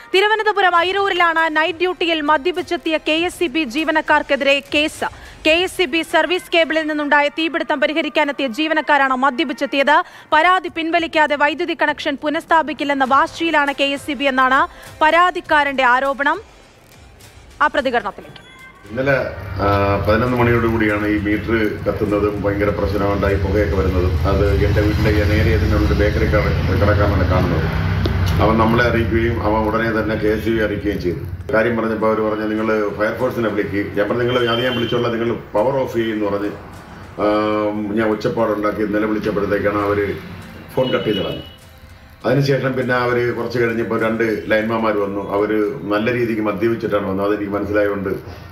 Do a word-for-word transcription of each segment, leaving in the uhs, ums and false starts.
തിരുവനന്തപുരം അയിരൂരിലാണ് നൈറ്റ് ഡ്യൂട്ടിയിൽ മദ്യപിച്ചെത്തിയ കെ എസ് ഇ ബി ജീവനക്കാർക്കെതിരെ case. K S E B service കേബിളിൽ നിന്നുണ്ടായ തീപിടുത്തം പരിഹരിക്കാനെത്തിയ ജീവനക്കാരാണ് മദ്യപിച്ചെത്തിയത്. പരാതി പിൻവലിക്കാതെ വൈദ്യുതി കണക്ഷൻ പുനഃസ്ഥാപിക്കില്ലെന്ന വാശിയിലാണ് കെ എസ് ഇ ബി എന്നാണ് പരാതിക്കാരന്റെ ആരോപണം. ആ പ്രതികരണത്തിലേക്ക്. ഇന്നലെ പതിനൊന്ന് മണിയോടുകൂടിയാണ് ഈ മീറ്റർ കത്തുന്നതും ഭയങ്കര പ്രശ്നമുണ്ടായി പുകയൊക്കെ വരുന്നതും. അത് എൻ്റെ വീട്ടിലെ നേരെ ഇതിനുള്ളിൽ ബേക്കറി കിടക്കാനാണ് കാണുന്നത്. അവൻ നമ്മളെ അറിയിക്കുകയും അവൻ ഉടനെ തന്നെ കെ എസ് ഇ ബി അറിയിക്കുകയും ചെയ്തു. കാര്യം പറഞ്ഞപ്പോൾ അവർ പറഞ്ഞ് നിങ്ങൾ ഫയർഫോഴ്സിനെ വിളിക്കുക. ഞാൻ പറഞ്ഞു നിങ്ങൾ അത് ഞാൻ വിളിച്ചോളാം, നിങ്ങൾ പവർ ഓഫ് ചെയ്യുമെന്ന് പറഞ്ഞ് ഞാൻ ഉച്ചപ്പാടുണ്ടാക്കി നിലവിളിച്ചപ്പോഴത്തേക്കാണ് അവർ ഫോൺ കട്ട് ചെയ്ത് കളഞ്ഞു. അതിനുശേഷം പിന്നെ അവർ കുറച്ച് കഴിഞ്ഞപ്പോൾ രണ്ട് ലൈൻമാന്മാർ വന്നു. അവർ നല്ല രീതിക്ക് മദ്യപിച്ചിട്ടാണ് വന്നത്. അതെനിക്ക് മനസ്സിലായതുകൊണ്ട്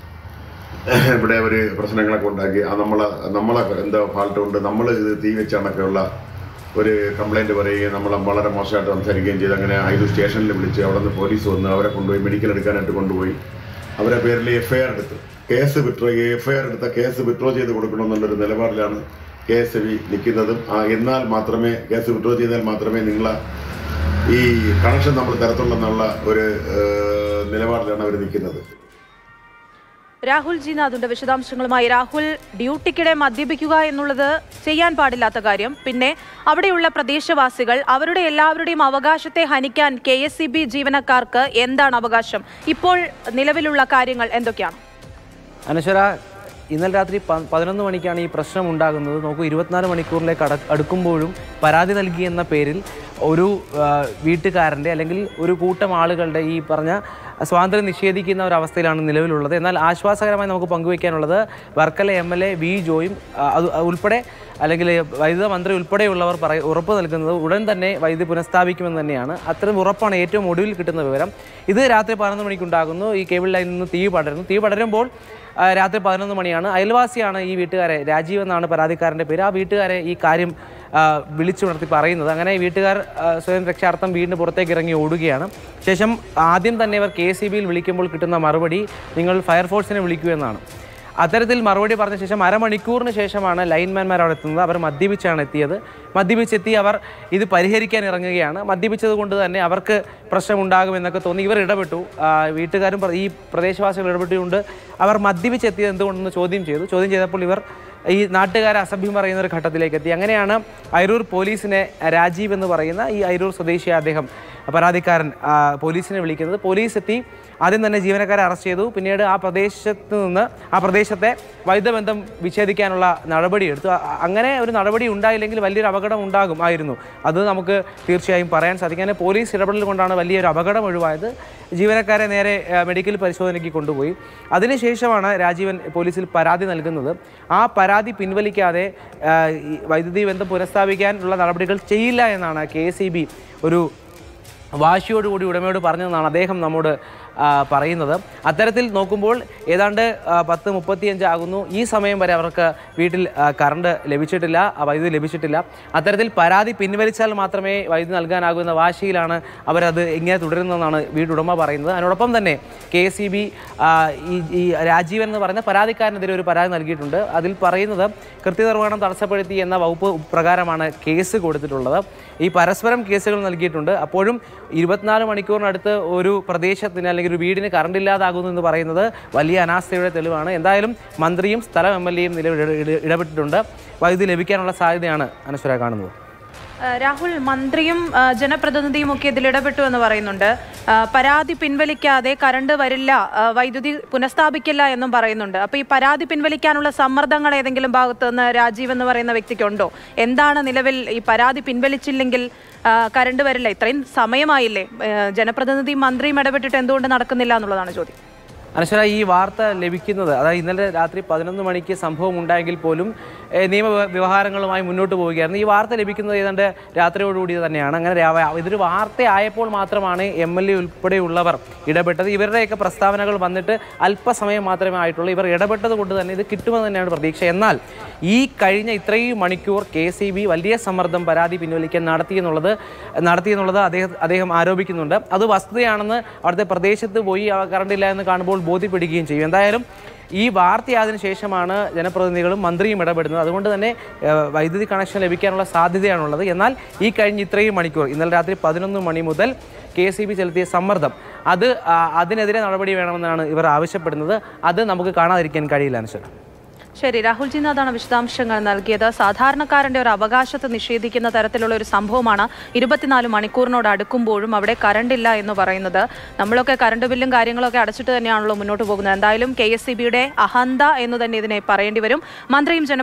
ഇവിടെ അവർ പ്രശ്നങ്ങളൊക്കെ ഉണ്ടാക്കി. ആ നമ്മളെ നമ്മളെ എന്താ ഫാൾട്ട് കൊണ്ട് നമ്മൾ ഇത് തീ വെച്ചാണൊക്കെയുള്ള ഒരു കംപ്ലൈൻറ്റ് പറയുകയും നമ്മളെ വളരെ മോശമായിട്ട് സംസാരിക്കുകയും ചെയ്ത് അങ്ങനെ അയിരൂർ സ്റ്റേഷനിൽ വിളിച്ച് അവിടെ നിന്ന് പോലീസ് വന്ന് അവരെ കൊണ്ടുപോയി മെഡിക്കൽ എടുക്കാനായിട്ട് കൊണ്ടുപോയി അവരെ പേരിൽ എഫ് ഐ ആർ എടുത്ത് case withdraw F I R എടുത്ത കേസ് വിഡ്രോ ചെയ്ത് കൊടുക്കണമെന്നുള്ളൊരു നിലപാടിലാണ് കെ എസ് ബി നിൽക്കുന്നതും. എന്നാൽ മാത്രമേ കേസ് വിഡ്രോ ചെയ്താൽ മാത്രമേ നിങ്ങളെ ഈ കണക്ഷൻ നമ്മൾ തരത്തുള്ളെന്നുള്ള ഒരു നിലപാടിലാണ് അവർ നിൽക്കുന്നത്. രാഹുൽ ജി നാഥുണ്ട് വിശദാംശങ്ങളുമായി. രാഹുൽ, ഡ്യൂട്ടിക്കിടെ മദ്യപിക്കുക എന്നുള്ളത് ചെയ്യാൻ പാടില്ലാത്ത കാര്യം. പിന്നെ അവിടെയുള്ള പ്രദേശവാസികൾ അവരുടെ എല്ലാവരുടെയും അവകാശത്തെ ഹനിക്കാൻ കെ എസ് ഇ ബി ജീവനക്കാർക്ക് എന്താണ് അവകാശം? ഇപ്പോൾ നിലവിലുള്ള കാര്യങ്ങൾ എന്തൊക്കെയാണ്? അനശ്വര, ഇന്നലെ രാത്രി പതിനൊന്ന് മണിക്കാണ് ഈ പ്രശ്നം ഉണ്ടാകുന്നത്. നോക്കൂ, ഇരുപത്തിനാല് മണിക്കൂറിലേക്ക് അട അടുക്കുമ്പോഴും പരാതി നൽകിയെന്ന പേരിൽ ഒരു വീട്ടുകാരൻ്റെ അല്ലെങ്കിൽ ഒരു കൂട്ടം ആളുകളുടെ ഈ പറഞ്ഞ സ്വാതന്ത്ര്യം നിഷേധിക്കുന്ന ഒരവസ്ഥയിലാണ് നിലവിലുള്ളത്. എന്നാൽ ആശ്വാസകരമായി നമുക്ക് പങ്കുവയ്ക്കാനുള്ളത് Varkala M L A V ജോയും അത് ഉൾപ്പെടെ അല്ലെങ്കിൽ വൈദ്യുത മന്ത്രി ഉൾപ്പെടെയുള്ളവർ പറ ഉറപ്പ് നൽകുന്നത് ഉടൻ തന്നെ വൈദ്യുതി പുനഃസ്ഥാപിക്കുമെന്ന് തന്നെയാണ്. അത്തരം ഉറപ്പാണ് ഏറ്റവും ഒടുവിൽ കിട്ടുന്ന വിവരം. ഇത് രാത്രി പതിനൊന്ന് മണിക്കുണ്ടാകുന്നു. ഈ കേബിൾ ലൈനിൽ നിന്ന് തീ പടരുന്നു. തീ പടരുമ്പോൾ രാത്രി പതിനൊന്ന് മണിയാണ്. അയൽവാസിയാണ് ഈ വീട്ടുകാരെ, രാജീവ് എന്നാണ് പരാതിക്കാരൻ്റെ പേര്, ആ വീട്ടുകാരെ ഈ കാര്യം വിളിച്ചുണർത്തി പറയുന്നത്. അങ്ങനെ വീട്ടുകാർ സ്വയം രക്ഷാർത്ഥം വീടിന് പുറത്തേക്ക് ഇറങ്ങി ഓടുകയാണ്. ശേഷം ആദ്യം തന്നെ ഇവർ കെ എസ് ഇ ബിയിൽ വിളിക്കുമ്പോൾ കിട്ടുന്ന മറുപടി നിങ്ങൾ ഫയർഫോഴ്സിനെ വിളിക്കൂ എന്നാണ്. അത്തരത്തിൽ മറുപടി പറഞ്ഞ ശേഷം അരമണിക്കൂറിന് ശേഷമാണ് ലൈൻമാൻമാർ അവിടെ എത്തുന്നത്. അവർ മദ്യപിച്ചാണ് എത്തിയത്. മദ്യപിച്ചെത്തി അവർ ഇത് പരിഹരിക്കാൻ ഇറങ്ങുകയാണ്. മദ്യപിച്ചത് കൊണ്ട് തന്നെ അവർക്ക് പ്രശ്നമുണ്ടാകുമെന്നൊക്കെ തോന്നി. ഇവർ ഇടപെട്ടു, വീട്ടുകാരും ഈ പ്രദേശവാസികൾ ഇടപെട്ടുകൊണ്ട് അവർ മദ്യപിച്ചെത്തിയത് എന്തുകൊണ്ടെന്ന് ചോദ്യം ചെയ്തു. ചോദ്യം ചെയ്തപ്പോൾ ഇവർ ഈ നാട്ടുകാരെ അസഭ്യം പറയുന്ന ഒരു ഘട്ടത്തിലേക്ക് എത്തി. അങ്ങനെയാണ് അയിരൂർ പോലീസിനെ രാജീവ് എന്ന് പറയുന്ന ഈ അയിരൂർ സ്വദേശിയായ അദ്ദേഹം പരാതിക്കാരൻ പോലീസിനെ വിളിക്കുന്നത്. പോലീസ് എത്തി ആദ്യം തന്നെ ജീവനക്കാരെ അറസ്റ്റ് ചെയ്തു. പിന്നീട് ആ പ്രദേശത്ത് നിന്ന് ആ പ്രദേശത്തെ വൈദ്യുത ബന്ധം വിച്ഛേദിക്കാനുള്ള നടപടിയെടുത്തു. അങ്ങനെ ഒരു നടപടി ഉണ്ടായില്ലെങ്കിൽ വലിയൊരു അപകടം ഉണ്ടാകും ആയിരുന്നു. അത് നമുക്ക് തീർച്ചയായും പറയാൻ സാധിക്കും. പോലീസ് ഇടപെടൽ കൊണ്ടാണ് വലിയൊരു അപകടം ഒഴിവായത്. ജീവനക്കാരെ നേരെ മെഡിക്കൽ പരിശോധനയ്ക്ക് കൊണ്ടുപോയി. അതിനുശേഷമാണ് രാജീവൻ പോലീസിൽ പരാതി നൽകുന്നത്. ആ പരാതി പിൻവലിക്കാതെ വൈദ്യുതി ബന്ധം പുനഃസ്ഥാപിക്കാനുള്ള നടപടികൾ ചെയ്യില്ല എന്നാണ് കെ എസ് ഇ ബി ഒരു വാശിയോടുകൂടി ഉടമയോട് പറഞ്ഞതെന്നാണ് അദ്ദേഹം നമ്മോട് പറയുന്നത്. അത്തരത്തിൽ നോക്കുമ്പോൾ ഏതാണ്ട് പത്ത് മുപ്പത്തിയഞ്ചാകുന്നു. ഈ സമയം വരെ അവർക്ക് വീട്ടിൽ കറണ്ട് ലഭിച്ചിട്ടില്ല, വൈദ്യുതി ലഭിച്ചിട്ടില്ല. അത്തരത്തിൽ പരാതി പിൻവലിച്ചാൽ മാത്രമേ വൈദ്യുതി നൽകാനാകൂ എന്ന വാശിയിലാണ് അവരത് ഇങ്ങനെ തുടരുന്നതെന്നാണ് വീട്ടുടമ പറയുന്നത്. അതിനോടൊപ്പം തന്നെ കെ എസ് ഇ ബി ഈ രാജീവൻ എന്ന് പറയുന്ന പരാതിക്കാരനെതിരെ ഒരു പരാതി നൽകിയിട്ടുണ്ട്. അതിൽ പറയുന്നത് കൃത്യനിർവഹണം തടസ്സപ്പെടുത്തി എന്ന വകുപ്പ് പ്രകാരമാണ് കേസ് കൊടുത്തിട്ടുള്ളത്. ഈ പരസ്പരം കേസുകൾ നൽകിയിട്ടുണ്ട്. അപ്പോഴും ഇരുപത്തിനാല് മണിക്കൂറിനടുത്ത് ഒരു പ്രദേശത്തിന് അല്ലെങ്കിൽ ഒരു വീടിന് കറണ്ട് ഇല്ലാതാകുന്നു എന്ന് പറയുന്നത് വലിയ അനാസ്ഥയുടെ തെളിവാണ്. എന്തായാലും മന്ത്രിയും സ്ഥലം എം എൽ എയും നിലവിൽ ഇടപെട്ടിട്ടുണ്ട്. വൈദ്യുതി ലഭിക്കാനുള്ള സാധ്യതയാണ് അനശ്വര കാണുന്നത്. രാഹുൽ, മന്ത്രിയും ജനപ്രതിനിധിയും ഒക്കെ ഇതിൽ ഇടപെട്ടു എന്ന് പറയുന്നുണ്ട്. പരാതി പിൻവലിക്കാതെ കറണ്ട് വരില്ല, വൈദ്യുതി പുനഃസ്ഥാപിക്കില്ല എന്നും പറയുന്നുണ്ട്. അപ്പോൾ ഈ പരാതി പിൻവലിക്കാനുള്ള സമ്മർദ്ദങ്ങൾ ഏതെങ്കിലും ഭാഗത്ത് നിന്ന് രാജീവ് എന്ന് പറയുന്ന വ്യക്തിക്കുണ്ടോ? എന്താണ് നിലവിൽ ഈ പരാതി പിൻവലിച്ചില്ലെങ്കിൽ കറണ്ട് വരില്ല? ഇത്രയും സമയമായില്ലേ? ജനപ്രതിനിധിയും മന്ത്രിയും ഇടപെട്ടിട്ട് എന്തുകൊണ്ട് നടക്കുന്നില്ല എന്നുള്ളതാണ് ചോദ്യം. അനശ്വര, ഈ വാർത്ത ലഭിക്കുന്നത് അതായത് ഇന്നലെ രാത്രി പതിനൊന്ന് മണിക്ക് സംഭവം ഉണ്ടായെങ്കിൽ പോലും നിയമ വ്യവഹാരങ്ങളുമായി മുന്നോട്ട് പോവുകയായിരുന്നു. ഈ വാർത്ത ലഭിക്കുന്നത് ഏതാണ്ട് രാത്രിയോടുകൂടി തന്നെയാണ്. അങ്ങനെ ഇതൊരു വാർത്തയായപ്പോൾ മാത്രമാണ് എം എൽ എ ഉൾപ്പെടെയുള്ളവർ ഇടപെട്ടത്. ഇവരുടെയൊക്കെ പ്രസ്താവനകൾ വന്നിട്ട് അല്പസമയം മാത്രമേ ആയിട്ടുള്ളൂ. ഇവർ ഇടപെട്ടത് കൊണ്ട് തന്നെ ഇത് കിട്ടുമെന്ന് തന്നെയാണ് പ്രതീക്ഷ. എന്നാൽ ഈ കഴിഞ്ഞ ഇത്രയും മണിക്കൂർ കെ എസ് ഇ ബി വലിയ സമ്മർദ്ദം പരാതി പിൻവലിക്കാൻ നടത്തിയെന്നുള്ളത് നടത്തിയെന്നുള്ളത് അദ്ദേഹം അദ്ദേഹം ആരോപിക്കുന്നുണ്ട്. അത് വസ്തുതയാണെന്ന് അവിടുത്തെ പ്രദേശത്ത് പോയി കറണ്ടില്ല എന്ന് കാണുമ്പോൾ ബോധ്യപ്പെടുകയും ചെയ്യും. എന്തായാലും ഈ വാർത്തയായതിനു ശേഷമാണ് ജനപ്രതിനിധികളും മന്ത്രിയും ഇടപെടുന്നത്. അതുകൊണ്ട് തന്നെ വൈദ്യുതി കണക്ഷൻ ലഭിക്കാനുള്ള സാധ്യതയാണുള്ളത്. എന്നാൽ ഈ കഴിഞ്ഞ ഇത്രയും മണിക്കൂർ ഇന്നലെ രാത്രി പതിനൊന്ന് മണി മുതൽ കെ എസ് ഇ ബി ചെലുത്തിയ സമ്മർദ്ദം അത് അതിനെതിരെ നടപടി വേണമെന്നാണ് ഇവർ ആവശ്യപ്പെടുന്നത്. അത് നമുക്ക് കാണാതിരിക്കാൻ കഴിയില്ല അനശ്വര. ശരി, രാഹുൽ ജിനാഥാണ് വിശദാംശങ്ങൾ നൽകിയത്. സാധാരണക്കാരന്റെ ഒരു അവകാശത്തെ നിഷേധിക്കുന്ന തരത്തിലുള്ള ഒരു സംഭവമാണ് ഇരുപത്തിനാല് മണിക്കൂറിനോട് അടുക്കുമ്പോഴും അവിടെ കറണ്ടില്ല എന്ന് പറയുന്നത്. നമ്മളൊക്കെ കറണ്ട് ബില്ലും കാര്യങ്ങളൊക്കെ അടച്ചിട്ട് തന്നെയാണല്ലോ മുന്നോട്ട് പോകുന്നത്. എന്തായാലും കെ എസ് ഇ ബിയുടെ അഹന്ത എന്ന് തന്നെ ഇതിനെ പറയേണ്ടി വരും. മന്ത്രിയും ജന